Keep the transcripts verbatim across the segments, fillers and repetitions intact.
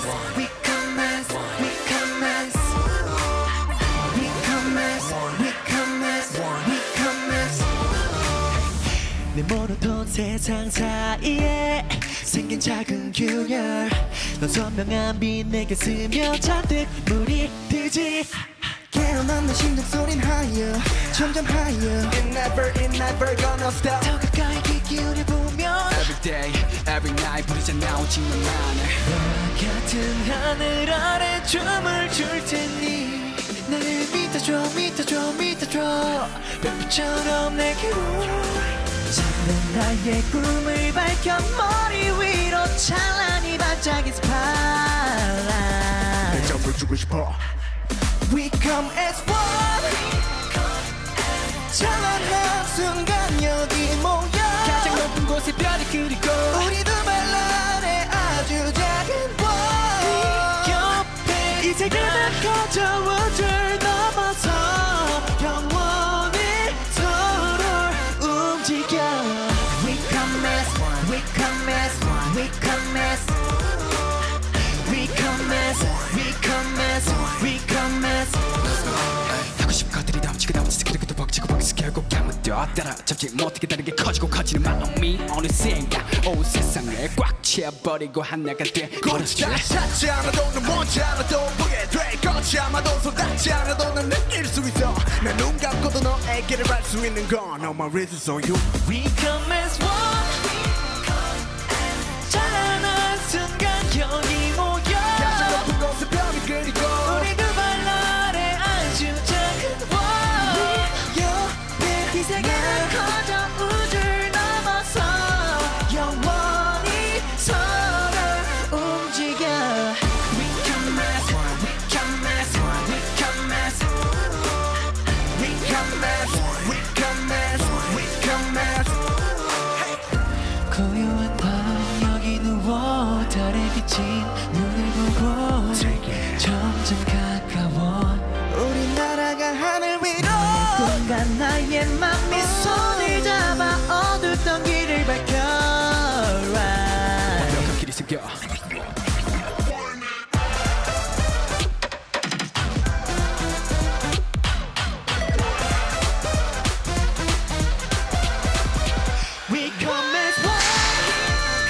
we commence, we commence, we commence, we commence, we commence. 내 모노톤 세상 사이에 생긴 작은 균열, 넌 선명한 빛 내게 스며잔뜩 물이 들지. 깨어난 내 심장소린 higher, 점점 higher. It never, it never gonna stop. 더 가까이 귀 기울여보면 Every day, every night 부르자 나오지만 나는 너와 같은 하늘 아래 춤을 출 테니 나를 믿어줘 믿어줘 믿어줘 별빛처럼 내게로 잠든 나의 꿈을 밝혀 머리 위로 찬란히 반짝인 스파라 내 점을 주고 싶어. We come as one. 찬란한 순간 여기 모여 가장 높은 곳에 별이 그리고 우리 두 발 아래 아주 작은 원 이 세계는 커져 우주를 넘어서 영원히 서로를 움직여. We come as one, we come as one, we come as We come as, we come as, we come as. 하고 싶은 것들이 넘치고 넘치서 그리고 또 벅차고 벅차서 결국 아무도 따라잡지 못하게 다른 게 커지고 커지는 마음이 어느샌가 온 세상을 꽉 채워버리고 하나가 돼 버렸지. 찾지 않아도 넌 원치 않아도 보게 돼. 걷지 않아도 손닿지 않아도 난 느낄 수 있어. 내 눈 감고도 너에게를 알 수 있는 건 No more reason so you We come as one. 찬란한 순간 여기 모여 가장 높은 곳에 별이 그리고 우리 두 발 아래 아주 작은 원 이 세계는 커져 우주를 넘어서 영원히 서로를 움직여. We come as one, we come as one, we come as We come as, We come as, we come as. 고요한 밤 여기 누워 달에 비친 눈을 보고 점점 가까워 우리 날아가 하늘 위로 순간 나의 맘이 손을 잡아 어둡던 길을 밝혀 완벽한 길이 생겨. We come as one.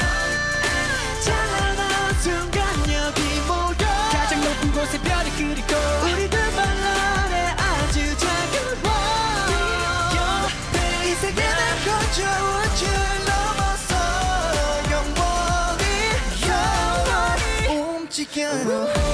찬란한 순간 여기 모여 가장 높은 곳에 별이 그리고 우리 두 발 아래 아주 작은 원 이 세계는 커져 우주를 넘어서 영원히 영원히 움직여.